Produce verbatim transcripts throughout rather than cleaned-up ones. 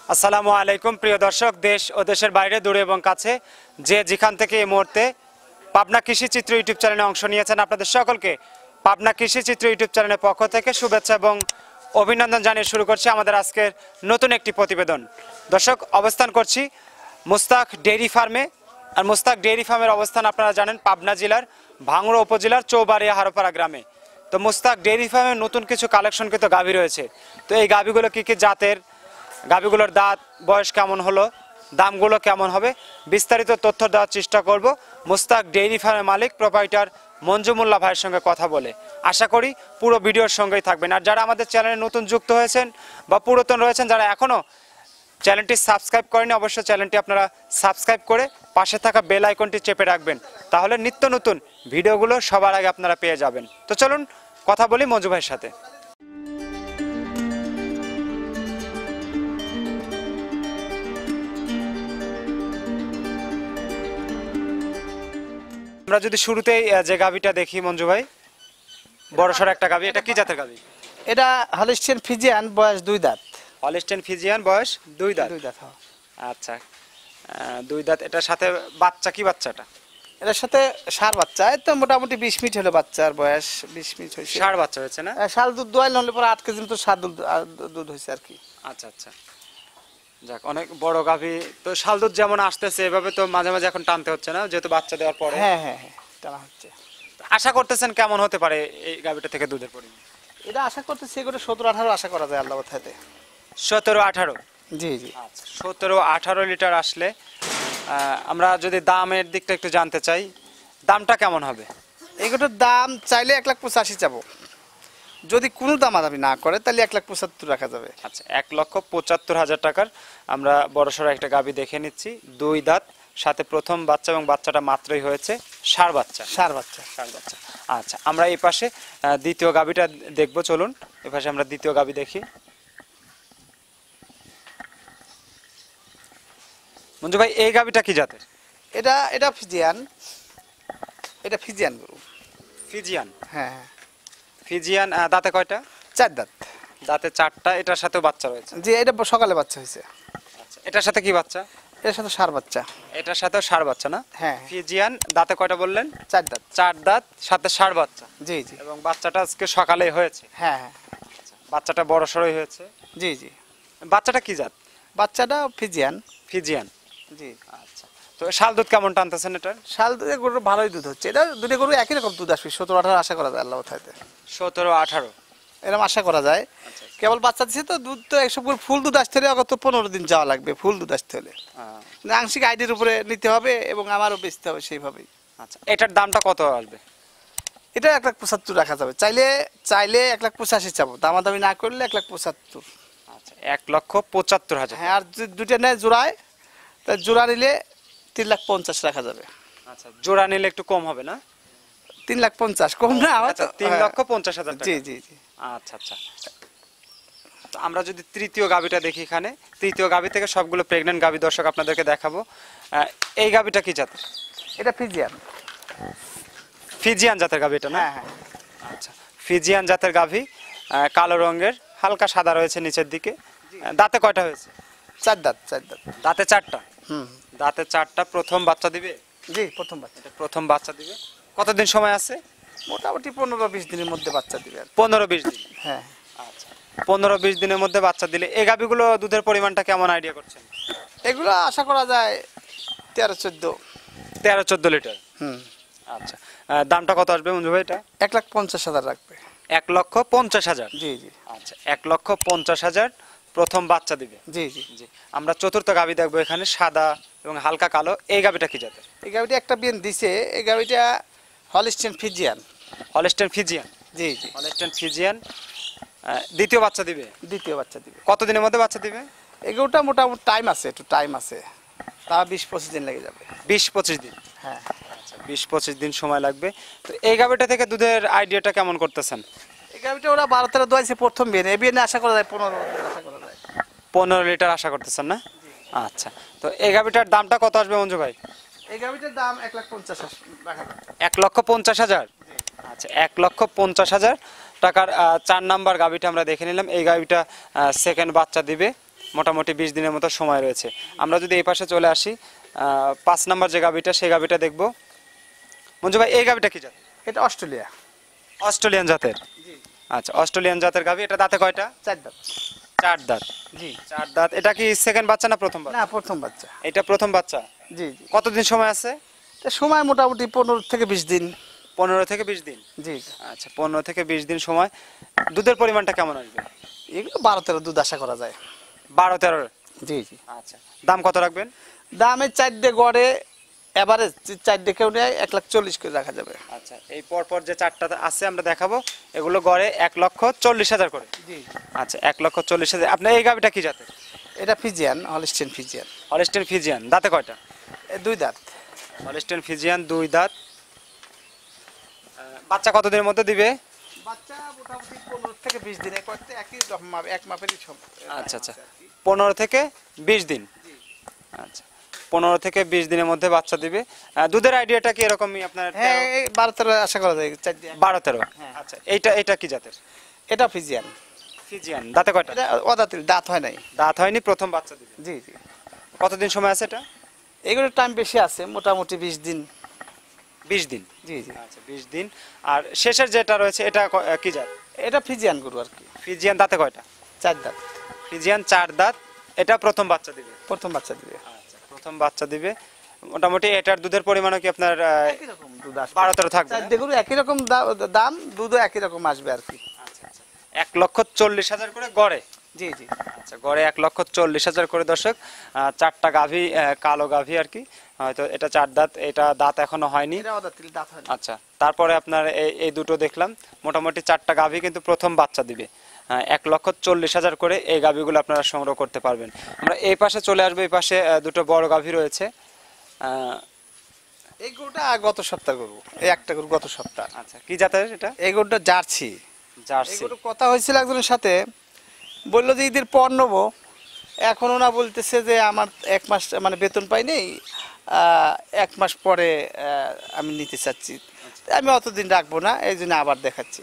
আসসালামু আলাইকুম প্রিয় দর্শক, দেশ ও দেশের বাইরে দূরে এবং কাছে যে যেখান থেকে এই মুহূর্তে পাবনা কৃষিচিত্র ইউটিউব চ্যানেলে অংশ নিয়েছেন আপনাদের সকলকে পাবনা কৃষিচিত্র ইউটিউব চ্যানেলের পক্ষ থেকে শুভেচ্ছা এবং অভিনন্দন জানিয়ে শুরু করছি আমাদের আজকের নতুন একটি প্রতিবেদন। দর্শক, অবস্থান করছি মুস্তাক ডেইরি ফার্মে। আর মুস্তাক ডেইরি ফার্মের অবস্থান আপনারা জানেন পাবনা জেলার ভাঙড়া উপজেলার চৌবাড়িয়া হারোপাড়া গ্রামে। তো মুস্তাক ডেইরি ফার্মে নতুন কিছু কালেকশন কিন্তু গাভী রয়েছে। তো এই গাভীগুলো কী কী জাতের, গাভীগুলোর দাঁত বয়স কেমন হলো, দামগুলো কেমন হবে, বিস্তারিত তথ্য দেওয়ার চেষ্টা করব মুস্তাক ডেইরি ফার্মের মালিক প্রোপাইটার মঞ্জুমুল্লাহ ভাইয়ের সঙ্গে কথা বলে। আশা করি পুরো ভিডিওর সঙ্গেই থাকবেন। আর যারা আমাদের চ্যানেলে নতুন যুক্ত হয়েছেন বা পুরাতন রয়েছেন, যারা এখনও চ্যানেলটি সাবস্ক্রাইব করেনি, অবশ্যই চ্যানেলটি আপনারা সাবস্ক্রাইব করে পাশে থাকা বেল আইকনটি চেপে রাখবেন, তাহলে নিত্য নতুন ভিডিওগুলো সবার আগে আপনারা পেয়ে যাবেন। তো চলুন কথা বলি মঞ্জু ভাইয়ের সাথে। আমরা যদি শুরুতেই যে গাভীটা দেখি মঞ্জু ভাই, বড়সড় একটা গাভী, এটা কি জাতের গাভী? এটা হলিস্টিয়ান ফিজিয়ান, বয়স দুই দাঁত। হলিস্টিয়ান ফিজিয়ান, বয়স দুই দাঁত। দুই দাঁত। আচ্ছা, দুই দাঁত। এটার সাথে বাচ্চা কি বাচ্চাটা? এটার সাথে ষাঁড় বাচ্চা, এই তো মোটামুটি বিশ মিনিট হলো বাচ্চার বয়স, বিশ মিনিট হয়েছে। ষাঁড় বাচ্চা হয়েছে না? ষাঁড় দুধ দোয়াইল হলে পরে আট কেজি মতো ষাঁড় দুধ দুধ হয়েছে আর কি। আচ্ছা আচ্ছা, যাক, অনেক বড় গাভী। তো শাল দুধ যেমন আসতেছে এভাবে তো মাঝে মাঝে এখন টানতে হচ্ছে না, যেহেতু বাচ্চা দেওয়ার পরে? হ্যাঁ হ্যাঁ হ্যাঁ, টানা হচ্ছে। আশা করতেছেন কেমন হতে পারে এই গাভীটা থেকে দুধের পরিমাণ? এটা আশা করতেছি এগুলো সতেরো আঠারো আশা করা যায় আল্লাহ কথাতে। সতেরো আঠারো? জি জি। আচ্ছা, সতেরো আঠারো লিটার আসলে আমরা যদি দামের দিকটা একটু জানতে চাই, দামটা কেমন হবে? এগুলোর দাম চাইলে এক লাখ পঁচাশি চাবো, যদি কোনো দামাদামি না করে তাহলে এক লাখ পঁচাত্তর রাখা যাবে। আচ্ছা, এক লক্ষ পঁচাত্তর হাজার টাকার আমরা বড়সড় একটা গাভী দেখে নিচ্ছি, দুই দাঁত, সাথে প্রথম বাচ্চা এবং বাচ্চাটা মাত্রই হয়েছে ষাঁড় বাচ্চা। ষাঁড় বাচ্চা, ষাঁড় বাচ্চা। আচ্ছা, আমরা এই পাশে দ্বিতীয় গাভীটা দেখবো, চলুন এই পাশে আমরা দ্বিতীয় গাভী দেখি। মঞ্জু ভাই, এই গাভীটা কি জাতের? এটা এটা ফিজিয়ান, এটা ফিজিয়ান গরু। ফিজিয়ান? হ্যাঁ। ফিজিয়ান, দাঁতে কয়টা? চার দাঁত। দাঁতে চারটা। এটার সাথেও বাচ্চা রয়েছে? জি, এটা সকালে বাচ্চা হয়েছে। আচ্ছা, এটার সাথে কি বাচ্চা? এর সাথে ষাঁড় বাচ্চা। এটার সাথেও ষাঁড় বাচ্চা না? হ্যাঁ। ফিজিয়ান, দাঁতে কয়টা বললেন? চার দাঁত। চার দাঁত, সাথে ষাঁড় বাচ্চা। জি জি। এবং বাচ্চাটা আজকে সকালেই হয়েছে? হ্যাঁ হ্যাঁ। বাচ্চাটা বড় সড়ই হয়েছে? জি জি। বাচ্চাটা কি জাত? বাচ্চাটা ফিজিয়ান। ফিজিয়ান, জি। আচ্ছা, তো শাল দুধ কেমন টানতেছেন এটার? শাল দুধে গরুর ভালোই দুধ হচ্ছে, এটা দুটো গরু একই রকম দুধ আসবে, সতেরো আঠারো আশা করা যায় আল্লাহ থাকতে। সতেরো আঠারো এরকম আশা করা যায়। কেবল বাচ্চা দিচ্ছে তো, দুধ তো একশো গরু ফুল দুধ আসতে হলে অগত পনেরো দিন যাওয়া লাগবে, ফুল দুধ আসতে হলে আংশিক আইডির উপরে নিতে হবে এবং আমারও বেচতে হবে সেইভাবেই। আচ্ছা, এটার দামটা কত আসবে? এটা এক লাখ পঁচাত্তর রাখা যাবে, চাইলে চাইলে এক লাখ পঁচাশি চাবো, দামাদামি না করলে এক লাখ পঁচাত্তর। আচ্ছা, এক লক্ষ পঁচাত্তর হাজার। হ্যাঁ, আর যদি দুটো নেয় জোড়ায়, তা জোড়া নিলে তিন লাখ পঞ্চাশ রাখা যাবে। আচ্ছা, জোড়া নিলে একটু কম হবে না? তিন লাখ পঞ্চাশ কম না? আচ্ছা, তিন লক্ষ পঞ্চাশ হাজার। জি জি জি। আচ্ছা আচ্ছা, তো আমরা যদি তৃতীয় গাভীটা দেখি, এখানে তৃতীয় গাভী থেকে সবগুলো প্রেগনেন্ট গাভী দর্শক আপনাদেরকে দেখাবো। এই গাভীটা কি জাতের? এটা ফিজিয়ান। ফিজিয়ান জাতের গাভী এটা না? হ্যাঁ হ্যাঁ। আচ্ছা, ফিজিয়ান জাতের গাভী, কালো রঙের, হালকা সাদা রয়েছে নিচের দিকে। দাঁতে কয়টা হয়েছে? চার দাঁত। চার দাঁত। দাঁতে চারটা? হুম, দাঁতে চারটা। প্রথম বাচ্চা দিবে? জি, প্রথম বাচ্চা। প্রথম বাচ্চা দিবে। কতদিন সময় আছে? মোটামুটি পনেরো বিশ দিনের মধ্যে বাচ্চা দিবে। পনেরো বিশ দিন? হ্যাঁ। আচ্ছা, পনেরো বিশ দিনের মধ্যে বাচ্চা দিলে এই গাভীগুলো দুধের পরিমাণটা কেমন আইডিয়া করছেন? এগুলো আশা করা যায় তেরো চোদ্দ। তেরো চোদ্দ লিটার? হুম। আচ্ছা, দামটা কত আসবে মঞ্জু ভাই এটা? এক লাখ পঞ্চাশ হাজার রাখবে। এক লক্ষ পঞ্চাশ হাজার? জি জি। আচ্ছা, এক লক্ষ পঞ্চাশ হাজার প্রথম বাচ্চা দিবে? জি জি জি। আমরা চতুর্থ গাভী দেখবো, এখানে সাদা এবং হালকা কালো। এই গাভীটা কি জাতের? এই গাভিটা একটা বিয়ান দিছে, এই গাভিটা হলিস্টিয়ান ফিজিয়ান। Holstein Friesian? জি জি। হলিস্টিয়ান ফিজিয়ান, দ্বিতীয় বাচ্চা দিবে? দ্বিতীয় বাচ্চা দিবে। কতদিনের মধ্যে বাচ্চা দিবে? এগুলোটা মোটামুটি টাইম আছে, একটু টাইম আছে, তা বিশ পঁচিশ দিন লেগে যাবে। বিশ পঁচিশ দিন? হ্যাঁ। আচ্ছা, বিশ পঁচিশ দিন সময় লাগবে। তো এই গাভীটা থেকে দুধের আইডিয়াটা কেমন করতেছেন? এই গাভিটা ওরা বারো তেরো দোয়াইছে প্রথম বিয়ে, এই বিয়ে আশা করা যায় পনেরো আশা করা যায়। পনেরো লিটার আশা করতেছেন না? আচ্ছা, তো এই গাভীটার দামটা কত আসবে মঞ্জু ভাই? এই গাভিটার দাম এক লাখ পঞ্চাশ রাখা যাবে। এক লক্ষ পঞ্চাশ হাজার? আচ্ছা, এক লক্ষ পঞ্চাশ হাজার টাকার চার নাম্বার গাভীটা আমরা দেখে নিলাম। এই গাভীটা সেকেন্ড বাচ্চা দিবে। মোটামুটি বিশ দিনের মতো সময় রয়েছে। আমরা যদি এই পাশে চলে আসি, আহ, পাঁচ নাম্বার যে গাভীটা সেই গাভীটা দেখবো। মঞ্জু ভাই, এই গাভীটা কি জাত? এটা অস্ট্রেলিয়া। অস্ট্রেলিয়ান জাতের। জি। আচ্ছা, অস্ট্রেলিয়ান জাতের গাভী। এটা দাঁতে কয়টা? চার দাঁত। চার দাঁত। জি। চার দাঁত। এটা কি সেকেন্ড বাচ্চা না প্রথম বাচ্চা? না, প্রথম বাচ্চা। এটা প্রথম বাচ্চা। জি জি। কতদিন সময় আছে? তা সময় মোটামুটি পনেরো থেকে বিশ দিন। পনেরো থেকে বিশ দিন। জি। আচ্ছা, পনেরো থেকে বিশ দিন সময়। দুধের পরিমাণটা কেমন আসবে? এগুলো বারো তেরো দুধ আশা করা যায়। বারো তেরো। জি জি। আচ্ছা, দাম কত রাখবেন? দামে চারটে গড়ে এভারেজ চারটে কেউ নেয় এক লাখ চল্লিশ করে রাখা যাবে। আচ্ছা, এই পরপর যে চারটা আছে আমরা দেখাবো, এগুলো গড়ে এক লক্ষ চল্লিশ হাজার করে। জি। আচ্ছা, এক লক্ষ চল্লিশ হাজার। আপনার এই গাভিটা কি জাতের? এটা Friesian, Holstein Friesian. Holstein Friesian. দাঁতে কয়টা? এ দুই দাঁত। হলিস্টিয়ান ফিজিয়ান দুই দাঁত। আহ, বাচ্চা কতদিনের মধ্যে দিবে? বাচ্চা মোটামুটি পনেরো থেকে বিশ দিনে করতে একই রকম মাপ, এক মাপেরই সব। আচ্ছা আচ্ছা, পনেরো থেকে বিশ দিন। আচ্ছা, পনেরো থেকে বিশ দিনের মধ্যে বাচ্চা দিবে। আহ, দুধের আইডিয়াটা কি এরকমই আপনার? হ্যাঁ, এই বারো তেরো আশা করা যায়। চারটে বারো তেরো। আচ্ছা, এইটা এটা কি জাতের? এটা ফিজিয়ান। ফিজিয়ান। দাঁতে কয়টা? এটা অদাতিল, দাঁত হয় নাই। দাঁত হয়নি, প্রথম বাচ্চা দিবে। জি জি। কতদিন সময় আছে এটা? এগুলোর টাইম বেশি আছে, মোটামুটি বিশ দিন। বিশ দিন। জি জি। আচ্ছা, বিশ দিন। আর শেষের যেটা রয়েছে এটা ক- আহ, কি জাত? এটা ফিজিয়ান গরু আর কি। ফিজিয়ান। দাঁতে কয়টা? চার দাঁত। ফিজিয়ান চার দাঁত। এটা প্রথম বাচ্চা দিবে। প্রথম বাচ্চা দিবে। আচ্ছা, প্রথম বাচ্চা দিবে। মোটামুটি এটার দুধের পরিমাণও কি আপনার আহ, একই রকম দুধ আসবে। বারো তেরো থাকবে? চারটে গরু একই রকম দা- দাম, দুধও একই রকম আসবে আর কি। আচ্ছা আচ্ছা, এক লক্ষ চল্লিশ হাজার করে গড়ে। জি জি। আচ্ছা, গড়ে এক লক্ষ চল্লিশ হাজার করে দর্শক। আহ, চারটা গাভী, আহ, কালো গাভী আর কি। হয়তো এটা চার দাঁত, এটা দাঁত এখনো হয়নি। এটা অদাতিল, দাঁত হয় না। আচ্ছা, তারপরে আপনার এই এই দুটো দেখলাম, মোটামুটি চারটা গাভী কিন্তু প্রথম বাচ্চা দিবে। আহ, এক লক্ষ চল্লিশ হাজার করে এই গাভীগুলো আপনারা সংগ্রহ করতে পারবেন। আমরা এই পাশে চলে আসবো। এই পাশে আহ, দুটো বড় গাভী রয়েছে। আহ, এই গরুটা গত সপ্তাহ গরু, এই একটা গরু গত সপ্তাহ। আচ্ছা, কি জাতের এটা? এই গরুটা জার্সি। এই জার্সি। গরু কথা হয়েছিল একজনের সাথে, বললো যে ঈদের পর নেবো। এখন ওনা বলতেছে যে আমার এক মাস মানে বেতন পাই নেই, আহ, এক মাস পরে আহ, আমি নিতে চাচ্ছি। আমি অতদিন রাখবো না, এই জন্য আবার দেখাচ্ছি।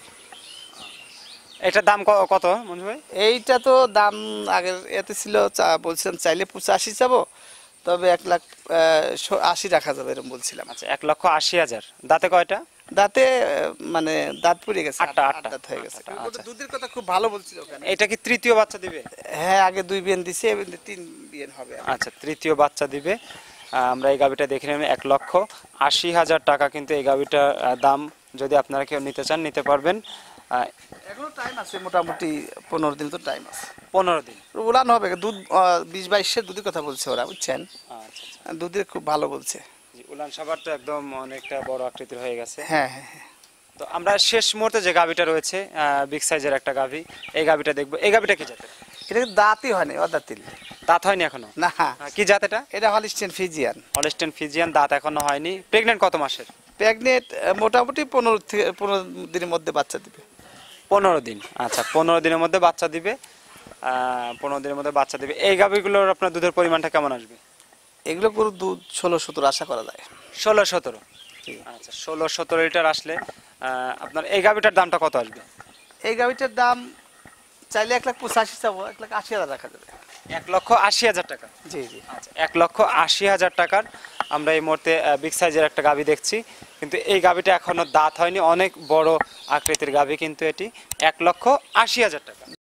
এটার দাম ক- কত মঞ্জু ভাই? এইটা তো দাম আগের এতে ছিল, চা- বলছিলাম চাইলে পঁচাশি চাবো, তবে এক লাখ আহ, স- আশি রাখা যাবে এরকম বলছিলাম। আচ্ছা, এক লক্ষ আশি হাজার। দাঁতে কয়টা? দাঁতে আহ, মানে দাঁত পুড়ে গেছে, আটটা, আট- আটটা। আট দাঁত হয়ে গেছে। আটটা, কিন্তু আচ্ছা। দুধের কথা খুব ভালো বলছিল ওখানে। এটা কি তৃতীয় বাচ্চা দিবে? হ্যাঁ, আগে দুই বিয়ান দিছে, এবার তিন বিয়ান হবে। আচ্ছা, তৃতীয় বাচ্চা দিবে। আহ, আমরা এই গাভিটা দেখে নিলাম। এক লক্ষ আশি হাজার টাকা কিন্তু এই গাভিটার আহ, দাম। যদি আপনারা কেউ নিতে চান নিতে পারবেন। আহ, এখনো টাইম আছে, মোটামুটি পনেরো দিন তো টাইম আছে। পনেরো দিন। উলান হবে দুধ, আহ, বিশ বাইশের দুধের কথা বলছে ওরা, বুঝছেন। আচ্ছা আচ্ছা, দুধের খুব ভালো বলছে। জি, উলান সাভার তো একদম অনেকটা বড় আকৃতির হয়ে গেছে। হ্যাঁ হ্যাঁ হ্যাঁ। তো আমরা শেষ মুহূর্তে যে গাভিটা রয়েছে, বিগ সাইজের একটা গাভি, এই গাভিটা দেখবো। এই গাভিটা কি জাতের? এটা কিন্তু দাঁতই হয়নি, অদাতিল। দাঁত হয়নি এখনো? না, আহ, কি জাত এটা? এটা হলিস্টিয়ান ফিজিয়ান। Holstein Friesian. দাঁত এখনো হয়নি। প্রেগনেন্ট কত মাসের? প্রেগনেন্ট মোটামুটি পনেরো থেকে পনেরো দিনের মধ্যে বাচ্চা দিবে। পনেরো দিন। আচ্ছা, পনেরো দিনের মধ্যে বাচ্চা দিবে। আহ, পনেরো দিনের মধ্যে বাচ্চা দিবে। এই গাভিগুলোর আপনার দুধের পরিমাণটা কেমন আসবে? এগুলো গরু দুধ ষোলো সতেরো আশা করা যায়। ষোলো সতেরো। আচ্ছা, ষোলো সতেরো লিটার আসলে আহ, আপনার এই গাভিটার দামটা কত আসবে? এই গাভিটার দাম চাইলে এক লাখ পঁচাশি চাবো, এক লাখ আশি হাজার রাখা যাবে। এক লক্ষ আশি হাজার টাকা। জি জি। আচ্ছা, এক লক্ষ আশি হাজার টাকার আমরা এই মুহূর্তে বিগ সাইজের একটা গাভি দেখছি। কিন্তু এই গাভিটা এখনো দাঁত হয়নি, অনেক বড় আকৃতির গাভি কিন্তু এটি। এক লক্ষ আশি হাজার টাকা।